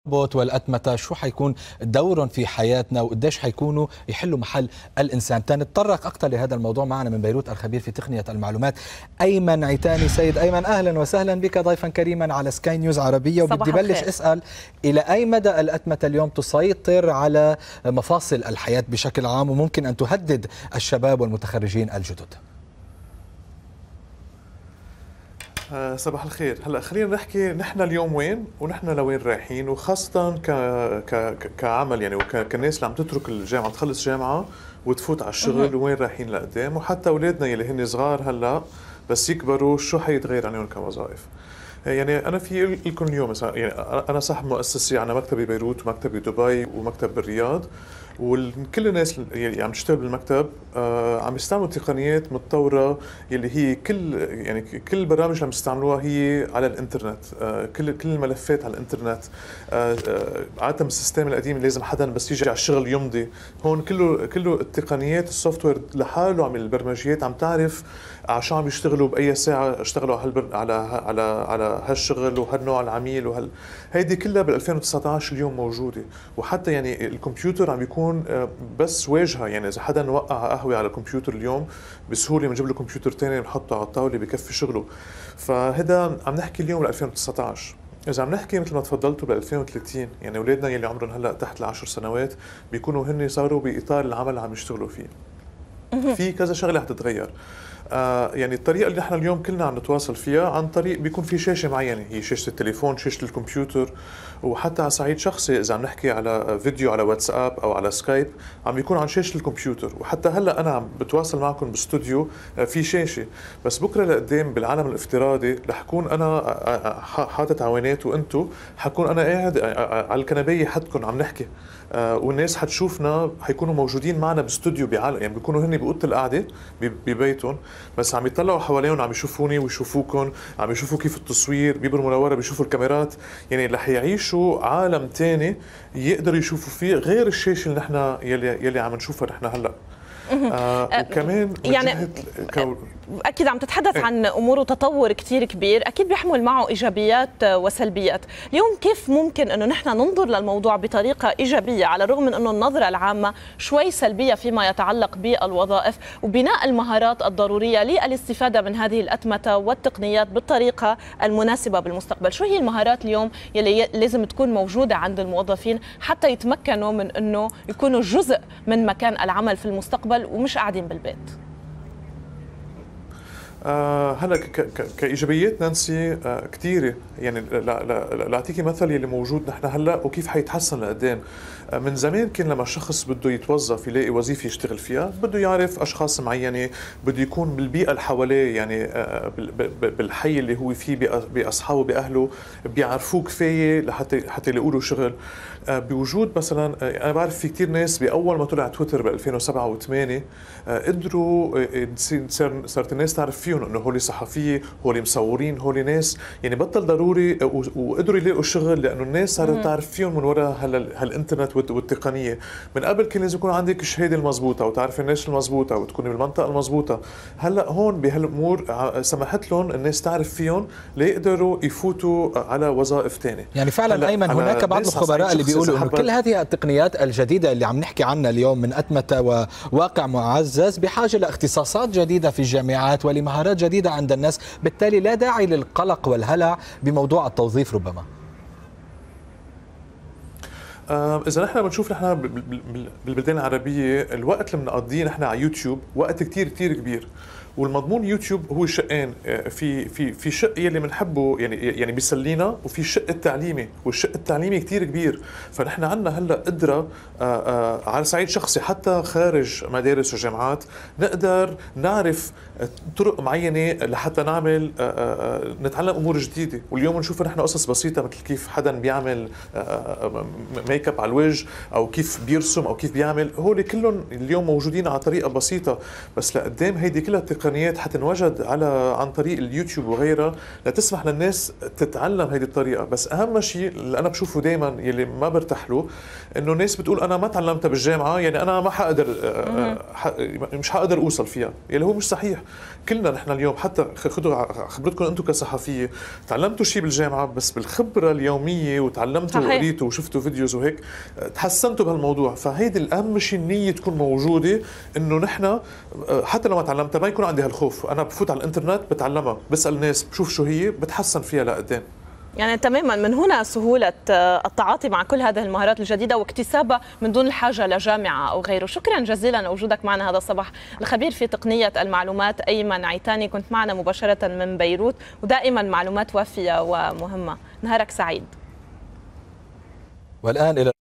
والأتمتة شو حيكون دورهم في حياتنا وقديش حيكونوا يحلوا محل الإنسان. تنتطرق أكثر لهذا الموضوع معنا من بيروت الخبير في تقنية المعلومات أيمن عيتاني. سيد أيمن، أهلا وسهلا بك ضيفا كريما على سكاي نيوز عربية. وبدي بلش أسأل إلى أي مدى الأتمتة اليوم تسيطر على مفاصل الحياة بشكل عام وممكن أن تهدد الشباب والمتخرجين الجدد؟ صباح الخير. هلا خلينا نحكي نحن اليوم وين ونحن لوين رايحين، وخاصة كعمل يعني وكناس اللي عم تترك الجامعة تخلص جامعة وتفوت على الشغل وين رايحين لقدام، وحتى اولادنا يلي هن صغار هلا بس يكبروا شو حيتغير عليهم كوظائف. يعني انا في لكم اليوم مثلا، يعني انا صاحب مؤسسه، عندنا مكتب ببيروت ومكتب بدبي ومكتب بالرياض، وكل الناس اللي عم تشتغل بالمكتب عم يستعملوا تقنيات متطوره اللي هي كل البرامج اللي عم يستعملوها هي على الانترنت. كل الملفات على الانترنت. عاده بالسيستم القديم لازم حدا بس يجي على الشغل يمضي. هون كله التقنيات السوفت وير لحاله عم البرمجيات عم تعرف عشان عم يشتغلوا باي ساعه اشتغلوا على هالشغل وهالنوع العميل هيدي كلها بال 2019 اليوم موجوده. وحتى يعني الكمبيوتر عم بيكون بس واجهه، يعني اذا حدا وقع قهوه على الكمبيوتر اليوم بسهوله بنجيب له كمبيوتر ثاني بنحطه على الطاوله بكفي شغله. فهذا عم نحكي اليوم بال 2019. إذا عم نحكي مثل ما تفضلتوا ب 2030، يعني أولادنا يلي عمرهم هلا تحت ال10 سنوات بيكونوا هن صاروا بإطار العمل اللي عم يشتغلوا فيه. في كذا شغلة حتتغير. يعني الطريقة اللي نحن اليوم كلنا عم نتواصل فيها عن طريق بيكون في شاشة معينة، هي شاشة التليفون، شاشة الكمبيوتر، وحتى على صعيد شخصي إذا عم نحكي على فيديو على واتساب أو على سكايب عم بيكون عن شاشة الكمبيوتر. وحتى هلا أنا عم بتواصل معكم باستوديو في شاشة، بس بكرة لقدام بالعالم الافتراضي رح كون أنا حاطط عوانات وأنتو حكون أنا قاعد على الكنبية حدكم عم نحكي، والناس حتشوفنا حيكونوا موجودين معنا باستوديو بعالم، يعني بيكونوا هن بأوضة القعدة ببيتهم بس عم يطلعوا حواليهم، عم يشوفوني ويشوفوكم، عم يشوفوا كيف التصوير، بيبرموا لورا بيشوفوا الكاميرات. يعني رح يعيشوا عالم تاني يقدروا يشوفوا فيه غير الشاشة اللي نحن يلي عم نشوفها نحن هلا. وكمان يعني أكيد عم تتحدث عن أمور وتطور كتير كبير، أكيد بيحمل معه إيجابيات وسلبيات. اليوم كيف ممكن أنه نحن ننظر للموضوع بطريقة إيجابية على الرغم من أنه النظرة العامة شوي سلبية فيما يتعلق بالوظائف وبناء المهارات الضرورية للاستفادة من هذه الأتمتة والتقنيات بالطريقة المناسبة بالمستقبل؟ شو هي المهارات اليوم يلي لازم تكون موجودة عند الموظفين حتى يتمكنوا من أنه يكونوا جزء من مكان العمل في المستقبل ومش قاعدين بالبيت؟ هلا كايجابيات نانسي كثيره. يعني لاعطيكي مثل يلي موجود نحن هلا وكيف حيتحسن لقدام. من زمان كان لما الشخص بده يتوظف يلاقي وظيفه يشتغل فيها بده يعرف اشخاص معينه، بده يكون بالبيئه اللي حواليه، يعني بالحي اللي هو فيه باصحابه باهله بيعرفوه كفايه لحتى يلاقوا له شغل. بوجود مثلا انا بعرف في كثير ناس باول ما طلع تويتر ب 2007 و8 قدروا صارت الناس تعرف فيهم انه هولي صحفيه، هولي مصورين، هولي ناس يعني بطل ضروري، وقدروا يلاقوا شغل لانه الناس صارت تعرف فيهم من وراء هالانترنت والتقنيه. من قبل كان لازم يكون عندك الشهاده المضبوطه وتعرف الناس المضبوطه وتكوني بالمنطقه المضبوطه. هلا هون بهالامور سمحت لهم الناس تعرف فيهم ليقدروا يفوتوا على وظائف ثانيه. يعني فعلا ايمن هناك بعض الخبراء اللي بيقولوا انه كل هذه التقنيات الجديده اللي عم نحكي عنها اليوم من أتمتة وواقع معزز بحاجه لاختصاصات جديده في الجامعات ولمهارات جديده عند الناس، بالتالي لا داعي للقلق والهلع بموضوع التوظيف ربما. إذا نحن بنشوف نحن بالبلدان العربية الوقت اللي بنقضيه نحن على يوتيوب وقت كتير كبير، والمضمون يوتيوب هو شقين، في شق يلي بنحبه يعني بيسلينا، وفي الشق التعليمي، والشق التعليمي كتير كبير. فنحن عندنا هلا قدرة على صعيد شخصي حتى خارج مدارس وجامعات نقدر نعرف طرق معينة لحتى نعمل نتعلم امور جديدة. واليوم نشوف نحن قصص بسيطة مثل كيف حدا بيعمل ميك اب على الوجه او كيف بيرسم او كيف بيعمل، هول كلهم اليوم موجودين على طريقه بسيطه، بس لقدام هيدي كلها التقنيات حتنوجد عن طريق اليوتيوب وغيرها لتسمح للناس تتعلم هيدي الطريقه. بس اهم شيء اللي انا بشوفه دائما يلي ما برتاح له انه الناس بتقول انا ما تعلمتها بالجامعه، يعني انا ما حقدر مش حقدر اوصل فيها، يلي هو مش صحيح. كلنا نحن اليوم حتى خبروا خبرتكم انتم كصحفيه، تعلمتوا شيء بالجامعه بس بالخبره اليوميه وتعلمتوا وقريتوا وشفتوا فيديوز وهيك تحسنتوا بهالموضوع. فهيدي الاهم شيء النيه تكون موجوده، انه نحن حتى لو ما تعلمتها ما يكون عندي هالخوف، انا بفوت على الانترنت بتعلمها، بسال ناس بشوف شو هي، بتحسن فيها لقدام. يعني تماما من هنا سهولة التعاطي مع كل هذه المهارات الجديدة واكتسابها من دون الحاجة لجامعة أو غيره. شكرا جزيلا لوجودك معنا هذا الصباح، الخبير في تقنية المعلومات أيمن عيتاني، كنت معنا مباشرة من بيروت، ودائما معلومات وافية ومهمة. نهارك سعيد. والآن إلى